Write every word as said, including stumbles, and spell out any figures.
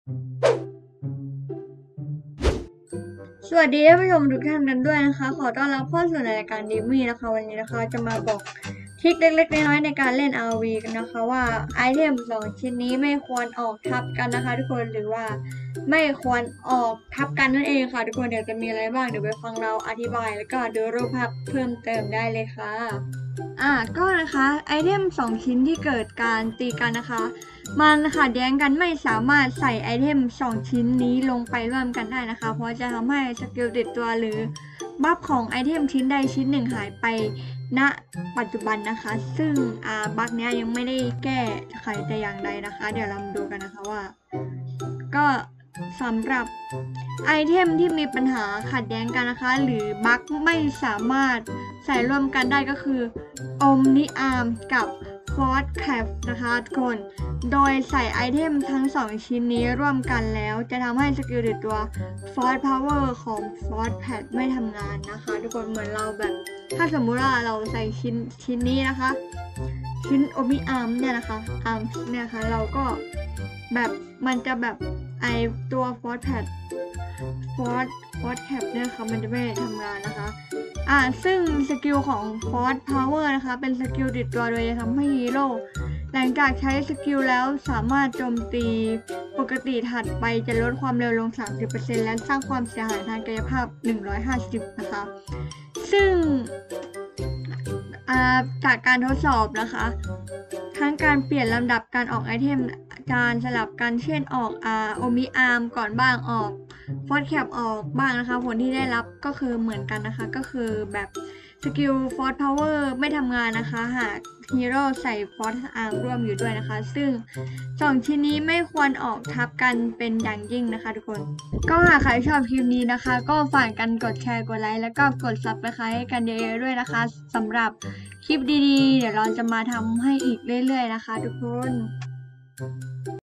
สวัสดีท่านผู้ชมทุกท่านกันด้วยนะคะขอต้อนรับเข้าสู่รายการดิมี่นะคะวันนี้นะคะจะมาบอกทริคเล็กๆน้อยๆในการเล่น อาร์ วี กันนะคะว่าไอเทมสองชิ้นนี้ไม่ควรออกทับกันนะคะทุกคนหรือว่าไม่ควรออกทับกันนั่นเองค่ะทุกคนเดี๋ยวจะมีอะไรบ้างเดี๋ยวไปฟังเราอธิบายแล้วก็ดูรูปภาพเพิ่มเติมได้เลยค่ะอ่าก็นะคะไอเทมสองชิ้นที่เกิดการตีกันนะคะมันขัดแย้งกันไม่สามารถใส่ไอเทมสองชิ้นนี้ลงไปร่วมกันได้นะคะเพราะจะทำให้สกิลติดตัวหรือบัฟของไอเทมชิ้นใดชิ้นหนึ่งหายไปณปัจจุบันนะคะซึ่งอ่าบัฟเนี้ยยังไม่ได้แก้ไขแต่อย่างใดนะคะเดี๋ยวเรามาดูกันนะคะว่าก็สำหรับไอเทมที่มีปัญหาขัดแย้งกันนะคะหรือบั๊กไม่สามารถใส่ร่วมกันได้ก็คืออมนิอาร์มกับฟอสแคปนะคะทุกคนโดยใส่ไอเทมทั้งสองชิ้นนี้ร่วมกันแล้วจะทำให้สกิลติดตัวฟอสพาวเวอร์ของฟอสแพดไม่ทำงานนะคะทุกคนเหมือนเราแบบถ้าสมมุติว่าเราใส่ชิ้นชิ้นนี้นะคะชิ้นโอมิอาร์มเนี่ยนะคะอาร์มเนี่ยนะคะเราก็แบบมันจะแบบไอตัวฟอสแพดฟอสฟอสแคปเนี่ยค่ะมันจะไม่ทำงานนะคะอ่าซึ่งสกิลของฟอสพาวเวอร์นะคะเป็นสกิลติดตัวโดยจะทำให้ฮีโร่หลังจากใช้สกิลแล้วสามารถโจมตีปกติถัดไปจะลดความเร็วลง สามสิบเปอร์เซ็นต์ และสร้างความเสียหายทางกายภาพหนึ่งร้อยห้าสิบนะคะซึ่งจากการทดสอบนะคะทั้งการเปลี่ยนลำดับการออกไอเทมการสลับกันเช่นออกอาโอมิอาร์มก่อนบ้างออกฟอสแคปออกบ้างนะคะผลที่ได้รับก็คือเหมือนกันนะคะก็คือแบบสกิลฟอสพาวเวอร์ไม่ทำงานนะคะหากฮีโร่ใส่ฟอสอาร์มร่วมอยู่ด้วยนะคะซึ่งสองชิ้นนี้ไม่ควรออกทับกันเป็นอย่างยิ่งนะคะทุกคนก็หากใครชอบคลิปนี้นะคะก็ฝากกันกดแชร์กดไลค์แล้วก็กดซับสไครต์ให้กันเยอะๆด้วยนะคะสำหรับคลิปดีๆเดี๋ยวเราจะมาทำให้อีกเรื่อยๆนะคะทุกคน